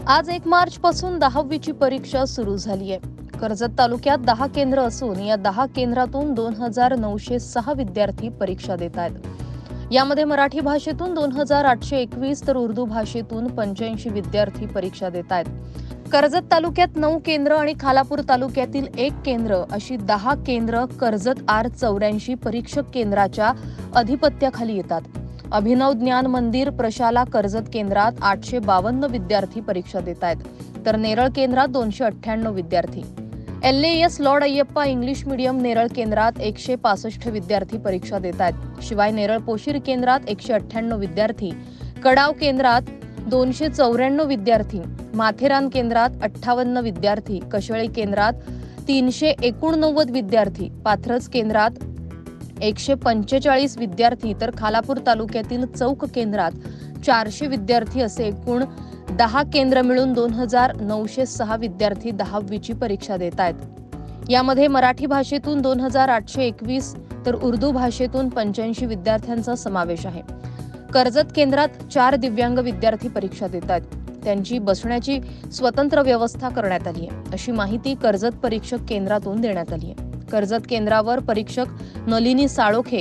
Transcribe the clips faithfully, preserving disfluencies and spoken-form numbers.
आज एक मार्च पासून दहावीची परीक्षा सुरू झाली आहे. कर्जत तालुक्यात दहा केंद्र असून या दहा केंद्रातून दोन हजार नऊशे सहा विद्यार्थी परीक्षा देत आहेत. यामध्ये मराठी भाषेतून दोन हजार आठशे एकवीस तर उर्दू भाषेतून पंच्याऐंशी विद्यार्थी परीक्षा देत आहेत. कर्जत तालुक्यात नऊ केंद्र आणि खालापूर तालुक्यातील एक केंद्र अशी दहा केंद्र कर्जत आर चौऱ्याऐंशी परीक्षक केंद्राच्या अधिपत्याखाली येतात. अभिनव ज्ञान मंदिर प्रशाला कर्जत केंद्रात आठशे बावन्न विद्यार्थी परीक्षा देत आहेत, तर नेरळ केंद्रात दोनशे अठ्ठ्याण्णव विद्यार्थी. L A S lord Ayyappa English medium Neral केंद्रात एकशे पासष्ट विद्यार्थी परीक्षा देत आहेत. शिवाय नेरळ पोशीर केंद्रात एकशे अठ्ठ्याण्णव विद्यार्थी, कडाव केंद्रात दोनशे चौऱ्याण्णव विद्यार्थी, माथेरान केंद्रात अठ्ठावन्न विद्यार्थी, कशेळी केंद्रात तीनशे एकोणनव्वद विद्यार्थी, पाथरज केंद्रात एकशे पंचेचाळीस विद्यार्थी तर खालापूर तालुक्यातील चौक केंद्रात चारशे विद्यार्थी असे एकूण दहा केंद्र मिळून दोन हजार नऊशे सहा विद्यार्थी दहावीची परीक्षा देत आहेत. यामध्ये मराठी भाषेतून दोन हजार आठशे एकवीस तर उर्दू भाषेतून पंच्याऐंशी विद्यार्थ्यांचा समावेश आहे. कर्जत केंद्रात चार दिव्यांग विद्यार्थी परीक्षा देत आहेत. त्यांची बसण्याची स्वतंत्र व्यवस्था करण्यात आली आहे, अशी माहिती कर्जत परीक्षक केंद्रातून देण्यात आली आहे. कर्जत केंद्रावर परीक्षक नलिनी साळोखे,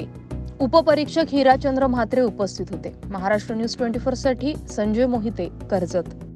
उपपरीक्षक हिराचंद्र म्हात्रे उपस्थित होते. महाराष्ट्र न्यूज ट्वेंटी फोर साठी संजय मोहिते, कर्जत.